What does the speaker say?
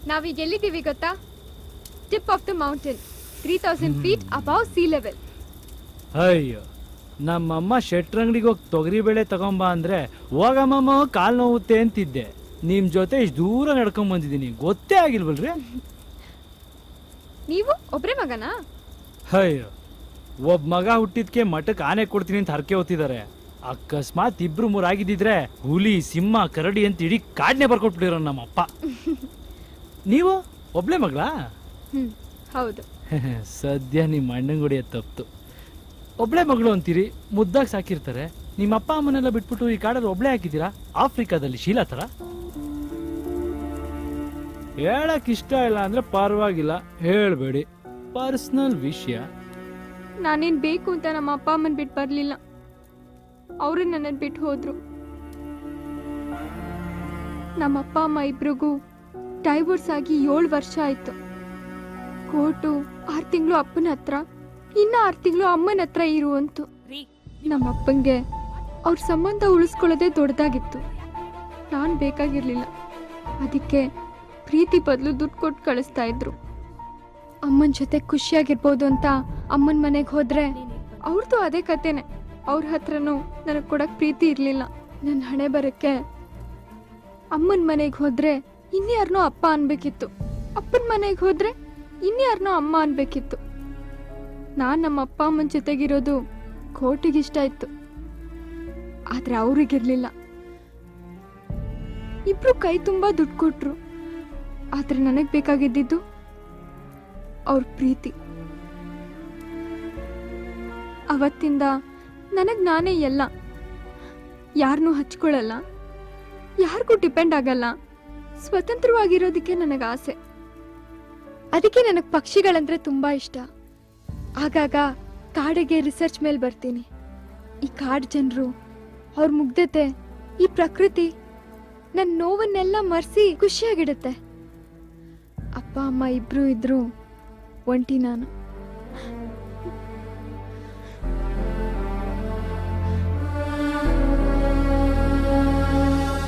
ನಾವೀಗ ಎಲ್ಲಿದ್ದೀವಿ ಗೊತ್ತಾ? Tip of the mountain, 3000 feet above sea level. ಅಯ್ಯೋ, ನಮ್ಮಮ್ಮ ಶೆಟ್ರಂಗಡಿಗೆ ಹೋಗಿ ತೊಗರಿ ಬೇಳೆ ತಗೊಂಬ ಅಂದ್ರೆ ಹೋಗಮ್ಮ ಕಾಲ್ ನೋವುತ್ತೆ ಅಂತಿದ್ದೆ. ನಿಮ್ ಜೊತೆ ಇಷ್ಟು ದೂರ ನಡ್ಕೊಂಡ್ ಬಂದಿದ್ದೀನಿ, ಗೊತ್ತೇ ಆಗಿಲ್ವಲ್ರಿ? ನೀವು ಒಬ್ರೇ ಮಗನಾ? ಅಯ್ಯೋ, ಒಬ್ಬ ಮಗ ಹುಟ್ಟಿದ್ಕೆ ಮಠಕ್ಕೆ ಆನೆ ಕೊಡ್ತೀನಿ ಅಂತ ಹರಕೆ ಹೊತ್ತಿದ್ದಾರೆ. ಅಕಸ್ಮಾತ್ 2-3 ಆಗಿದ್ದಿದ್ರೆ ಹುಲಿ, ಸಿಂಹ, ಕರಡಿ ಅಂತ ಇಡೀ ಕಾಡ್ನೆ ಬರ್ಕೊಟ್ಬಿಟ್ಟಿರೋ ನಮ್ಮಪ್ಪ. ನೀವು ಒಬ್ಳೆ ಮಗಳಾ? ಹೌದು. ಸದ್ಯ ನಿಮ್ಮ ಅಣ್ಣಂಗುಡಿಯ ತಪ್ತು. ಒಬ್ಳೆ ಮಗಳು ಅಂತೀರಿ, ಮುದ್ದಾಗಿ ಸಾಕಿರ್ತಾರೆ. ನಿಮ್ಮ ಅಪ್ಪ ಅಮ್ಮನೆಲ್ಲ ಬಿಟ್ಬಿಟ್ಟು ಈ ಕಾಡಲ್ಲಿ ಒಬ್ಳೆ ಹಾಕಿದ್ದೀರಾ? ಆಫ್ರಿಕಾದಲ್ಲಿ ಶೀಲಾ ತರ? ಹೇಳಕ್ ಇಷ್ಟ ಇಲ್ಲ ಅಂದ್ರೆ ಪರವಾಗಿಲ್ಲ, ಹೇಳ್ಬೇಡಿ, ಪರ್ಸನಲ್ ವಿಷಯ. ನಾನೇನ್ ಬೇಕು ಅಂತ ನಮ್ಮ ಅಪ್ಪ ಅಮ್ಮನ್ ಬಿಟ್ಟು ಬರ್ಲಿಲ್ಲ, ಅವರು ನನ್ನನ್ನು ಬಿಟ್ಟು ಹೋದ್ರು. ನಮ್ಮ ಅಪ್ಪ ಅಮ್ಮ ಇಬ್ರಿಗೂ ಡೈವೋರ್ಸ್ ಆಗಿ 7 ವರ್ಷ ಆಯ್ತು. ಕೋರ್ಟು 6 ತಿಂಗಳು ಅಪ್ಪನ ಹತ್ರ, ಇನ್ನ 6 ತಿಂಗಳು ಅಮ್ಮನ ಹತ್ರ ಇರು ಅಂತು. ನಮ್ಮ ಅಪ್ಪಂಗೆ ಅವ್ರ ಸಂಬಂಧ ಉಳಿಸ್ಕೊಳ್ಳೋದೇ ದೊಡ್ಡದಾಗಿತ್ತು. ನಾನು ಬೇಕಾಗಿರ್ಲಿಲ್ಲ, ಅದಕ್ಕೆ ಪ್ರೀತಿ ಬದಲು ದುಡ್ಡು ಕೊಟ್ಟು ಕಳಿಸ್ತಾ ಇದ್ರು. ಅಮ್ಮನ ಜೊತೆ ಖುಷಿಯಾಗಿರ್ಬೋದು ಅಂತ ಅಮ್ಮನ ಮನೆಗೆ ಹೋದ್ರೆ ಅವ್ರದ್ದು ಅದೇ ಕತೆನೆ. ಅವ್ರ ಹತ್ರನೂ ನನಗೆ ಕೊಡಕ್ ಪ್ರೀತಿ ಇರಲಿಲ್ಲ. ನನ್ನ ಹಣೆ ಬರಕ್ಕೆ ಅಮ್ಮನ ಮನೆಗೆ ಹೋದ್ರೆ ಇನ್ಯಾರನೋ ಅಪ್ಪ ಅನ್ಬೇಕಿತ್ತು, ಅಪ್ಪನ ಮನೆಗೆ ಹೋದ್ರೆ ಇನ್ಯಾರನೋ ಅಮ್ಮ ಅನ್ಬೇಕಿತ್ತು. ನಾನು ನಮ್ಮ ಅಪ್ಪ ಅಮ್ಮನ ಜೊತೆಗಿರೋದು ಕೋಟಿಗಿಷ್ಟ ಇತ್ತು, ಆದ್ರೆ ಅವ್ರಿಗಿರ್ಲಿಲ್ಲ. ಇಬ್ರು ಕೈ ತುಂಬಾ ದುಡ್ಡು ಕೊಟ್ರು, ಆದ್ರೆ ನನಗ್ ಬೇಕಾಗಿದ್ದಿದ್ದು ಅವ್ರ ಪ್ರೀತಿ. ಅವತ್ತಿಂದ ನನಗ್ ನಾನೇ ಎಲ್ಲ, ಯಾರನ್ನೂ ಹಚ್ಕೊಳ್ಳಲ್ಲ, ಯಾರಿಗೂ ಡಿಪೆಂಡ್ ಆಗಲ್ಲ, ಸ್ವತಂತ್ರವಾಗಿರೋದಕ್ಕೆ ನನಗೆ ಆಸೆ. ಅದಕ್ಕೆ ನನಗೆ ಪಕ್ಷಿಗಳಂದ್ರೆ ತುಂಬಾ ಇಷ್ಟ. ಆಗಾಗ ಕಾಡಿಗೆ ರಿಸರ್ಚ್ ಮೇಲೆ ಬರ್ತೀನಿ. ಈ ಕಾಡು ಜನರು, ಅವ್ರ ಮುಗ್ಧತೆ, ಈ ಪ್ರಕೃತಿ ನನ್ನ ನೋವನ್ನೆಲ್ಲ ಮರೆಸಿ ಖುಷಿಯಾಗಿಡುತ್ತೆ. ಅಪ್ಪ ಅಮ್ಮ ಇಬ್ರು ಇದ್ರು, ಒಂಟಿ ನಾನು.